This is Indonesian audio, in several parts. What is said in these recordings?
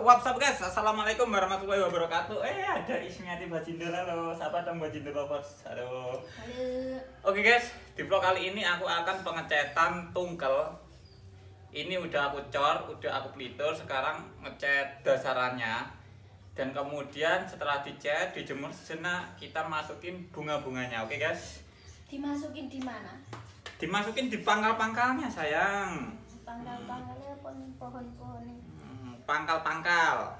what's up guys? Assalamualaikum warahmatullahi wabarakatuh. Ada Ismiati Bajinder. Halo, siapa dong Bajinder lovers? Halo. Oke guys, di vlog kali ini aku akan pengecetan tungkel. Ini udah aku cor, udah aku pelitur. Sekarang ngecat dasarannya. Dan kemudian setelah dicat, dijemur sejenak, kita masukin bunga-bunganya. Oke guys? Dimasukin di mana? Dimasukin di pangkal-pangkalnya sayang. Pangkal-pangkalnya pohon-pohon. Pangkal-pangkal.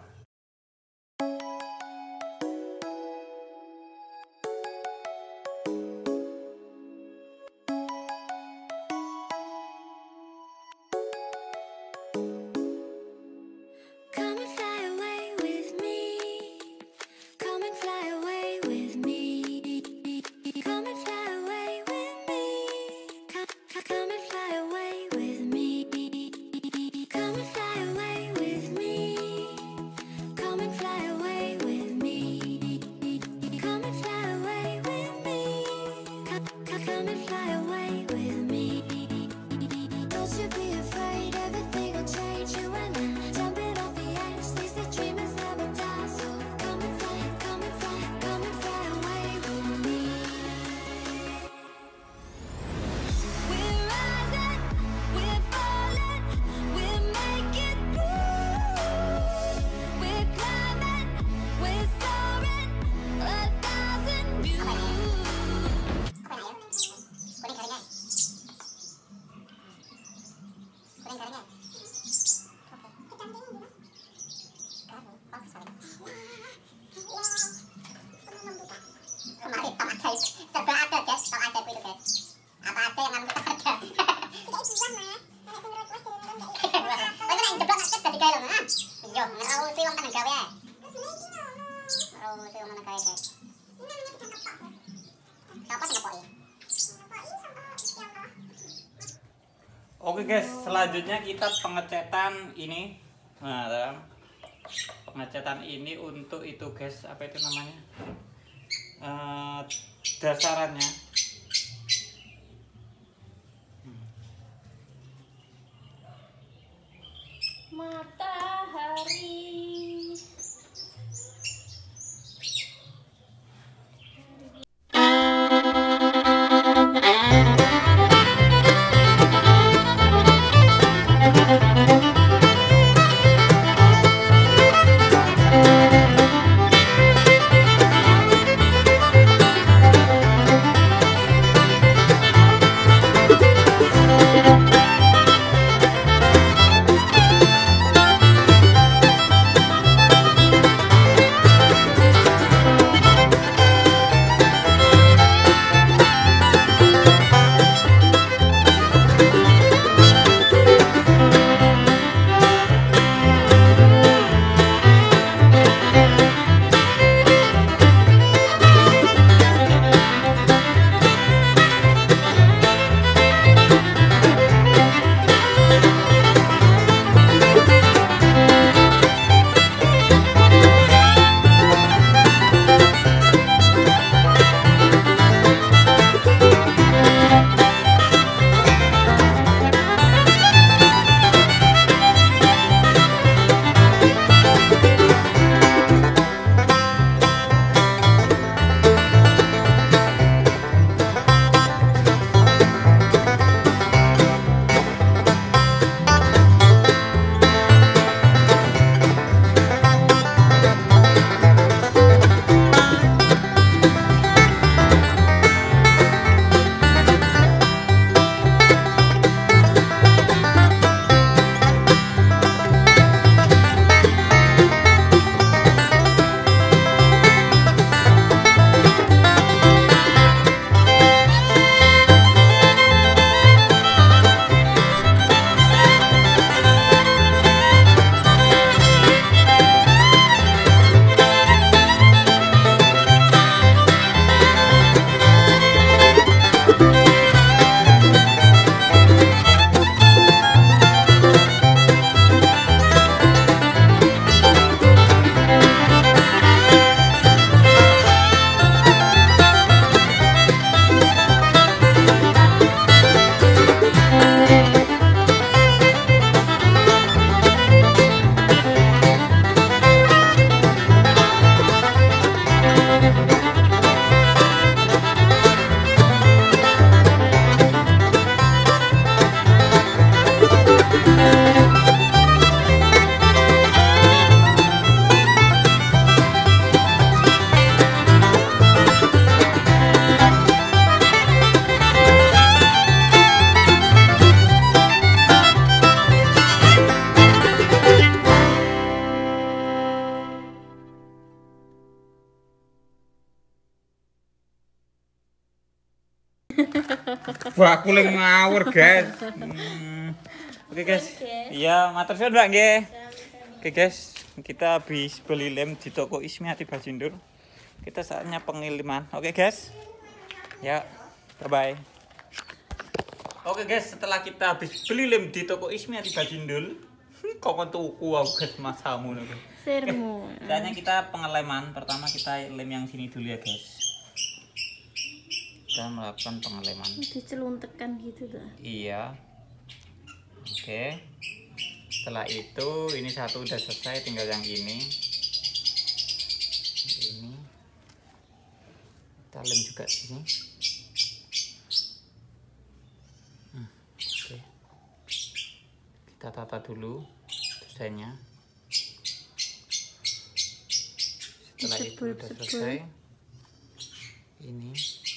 Oke guys, selanjutnya kita pengecetan ini. Nah, pengecetan ini untuk itu guys, apa itu namanya? Dasarannya. Matahari. Wah, aku lagi ngawur, guys. Oke, guys. Iya, matur suwun, Mbak nggih. Oke, guys. Kita habis beli lem di toko Ismiati Bajindur. Kita saatnya pengiriman. Oke, guys. Ya, bye-bye. Oke, guys, setelah kita habis beli lem di toko Ismiati Bajindur, kok tuku aku guys masamu nih. Sermu. Saatnya kita pengeleman. Pertama kita lem yang sini dulu ya, guys. Kita melakukan pengeleman. Diceluntekan gitu tuh. Iya. Oke. Setelah itu ini satu udah selesai, tinggal yang ini. Ini. Kita lem juga sini. Oke. Kita tata dulu desainnya. Setelah itu udah selesai. Ini.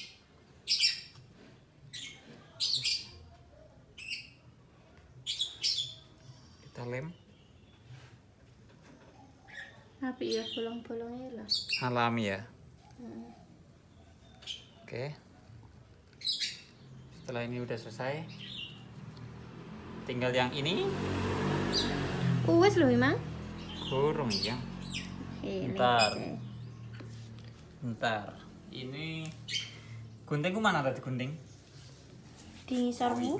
Kita lem. Tapi ya bolong-bolongnya lah. Alami ya. Oke. Setelah ini udah selesai, tinggal yang ini. Uwes loh emang. Kurung ya. Bentar. Ini guntingku mana tadi gunting? Di sarmu.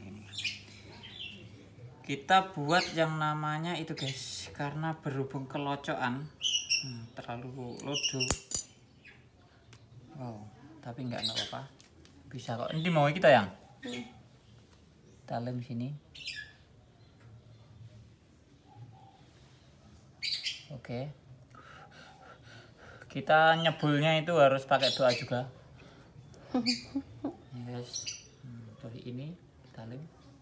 Kita buat yang namanya itu guys, karena berhubung kelocokan terlalu lodo. Wow, tapi nggak apa-apa, bisa kok. Ini mau kita yang kita lem sini. Oke, kita nyebulnya itu harus pakai doa juga. Yes, dari ini kita lem.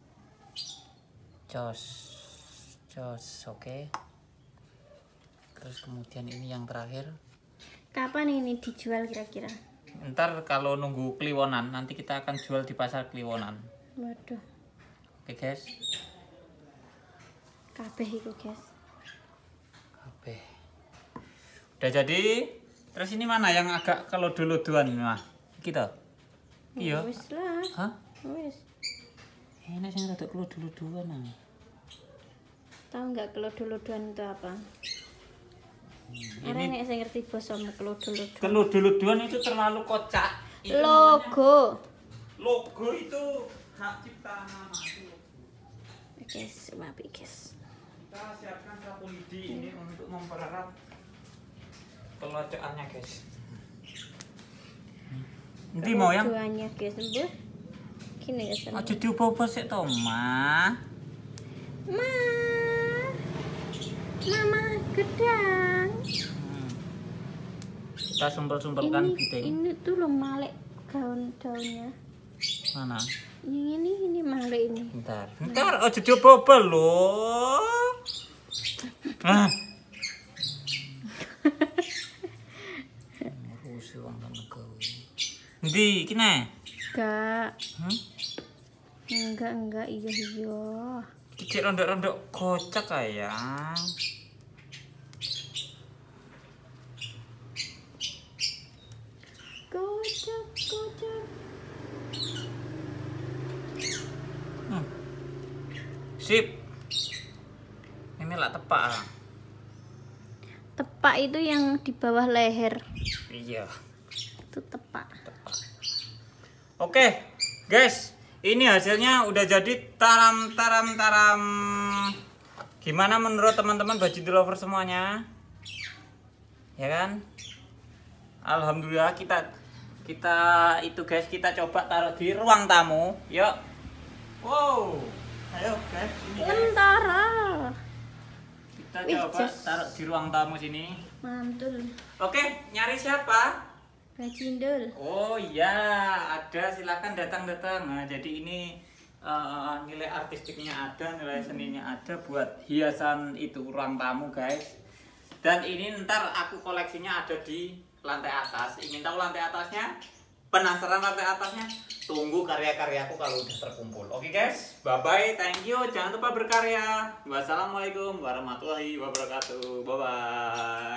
Jos, oke. Terus kemudian ini yang terakhir. Kapan ini dijual kira-kira? Ntar kalau nunggu Kliwonan, nanti kita akan jual di pasar Kliwonan. Waduh. Oke guys. Kabeh itu guys. Kabeh. Udah jadi. Terus ini mana yang agak kalau dulu-duan mah? Kita. Iya. Wis lah. Hah? Wis. Enak sih rada kalau dulu-duan ah. Tahu nggak kelodol-lodoan itu apa? Ada nek saya ngerti basa kelodol-lodoan. Kelodol-lodoan itu terlalu kocak. Itu Logo. Logo itu hak ciptaan aku. Guys, maaf guys. Kita siapkan sapu lidi ini untuk mempererat kelocokannya guys. Nanti mau yang? Kelocokannya guys, mbah. Gini guys. Aja diubah-ubah sik to, Ma. Mama gedang. Kita sumpel-sumpelkan gitu. Ini tuh lo malek daun-daunnya. Mana? Yang ini malek ini. Bentar aja diubah-ubah lho. Ah. Rusuh wong tenaga. Ndi kene? Enggak. Enggak, iya. Cicik rondok-rondok kocak sayang. Kocak. Sip. Ini lah tepak. Tepak itu yang di bawah leher. Iya. Itu tepak. Oke, guys, ini hasilnya udah jadi taram. Gimana menurut teman-teman Bajindur lover semuanya? Ya kan? Alhamdulillah kita itu guys, kita coba taruh di ruang tamu. Yuk. Wow. Ayo guys, ini guys. Lentara. Kita coba taruh di ruang tamu sini. Mantul. Oke, nyari siapa? Bajindur. Oh iya, ada, silakan datang. Nah, jadi ini nilai artistiknya ada, nilai seninya ada buat hiasan itu ruang tamu guys. Dan ini ntar aku koleksinya ada di lantai atas. Ingin tahu lantai atasnya? Penasaran lantai atasnya? Tunggu karya-karyaku kalau udah terkumpul. Oke guys, bye bye, thank you, jangan lupa berkarya. Wassalamualaikum warahmatullahi wabarakatuh. Bye bye.